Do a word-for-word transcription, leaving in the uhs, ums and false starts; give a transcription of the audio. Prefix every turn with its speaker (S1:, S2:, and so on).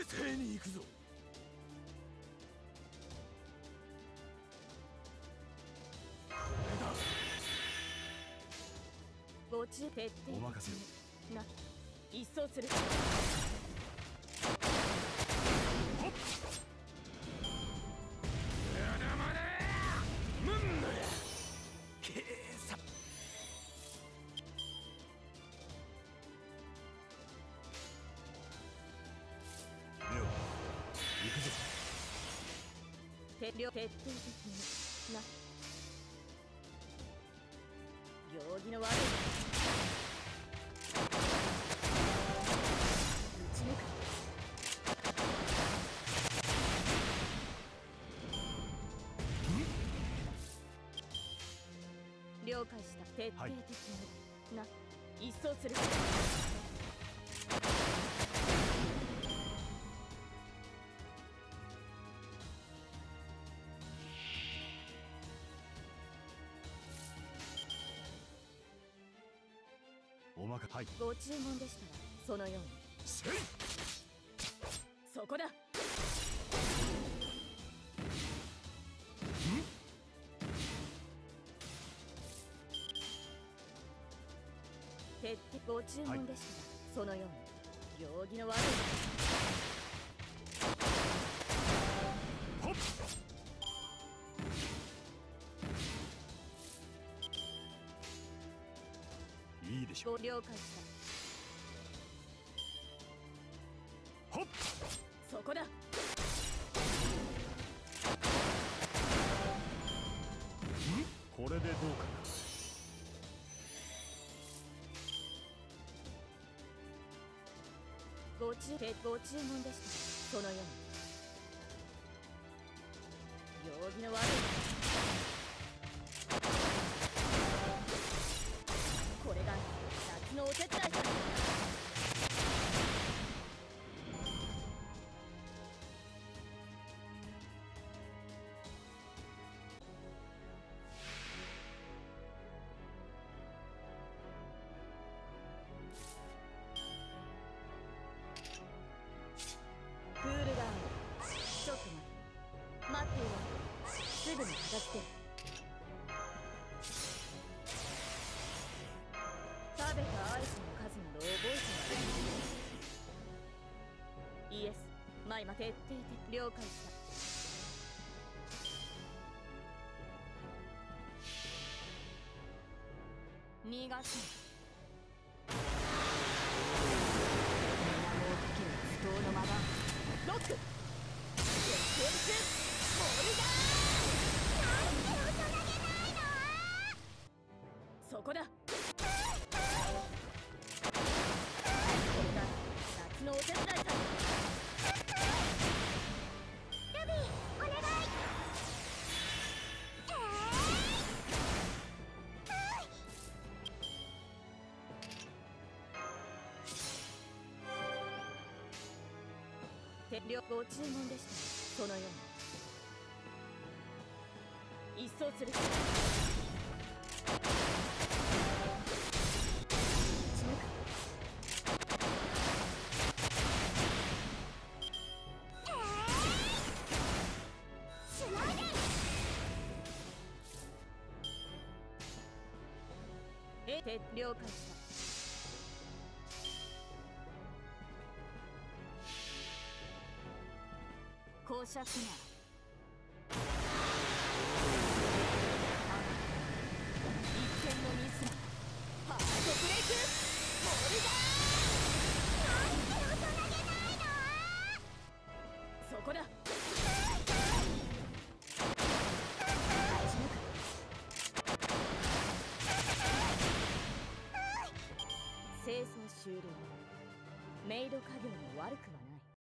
S1: 冷静に行くぞ。これだ。
S2: ご注意徹底。
S1: お任せを。
S2: な、一掃する。
S1: ほっ。やだまだ。むんのや。計算。行くぞ。
S2: 徹底徹底的にな。行儀の悪い。打ち抜く。了解した。徹底的に、はい、な、一掃する。
S1: おまか、はい、
S2: ご注文でしたらそのように。
S1: せい。
S2: そこだ。徹底。ご注文でしたらそのように。行儀の悪い。
S1: ほっ。いいでしょう。
S2: ご了解した。
S1: ほっ。
S2: そこだ。
S1: これでどうかな。
S2: ご注ご注文でしたらそのように。行儀の悪い。これが夏のお手伝いだ。クールダウン。ちょっと待て。待っていろ。すぐに片付ける。食べたアイスの数など覚えてない。イエス、マイマ徹底的。了解した。逃がすな。水面をかける不当の間だ。ロック。決定率ボールだー。なんで大人げないの。そこだ。これが夏のお手伝いさ。ルビーお願い。えー、ご注文でした。そのように。一掃する。えて了解した。公爵なら一点のミスなハートブレイクボルダー。なんで大人げないの。そこだ。清掃終了。メイド家業も悪くない。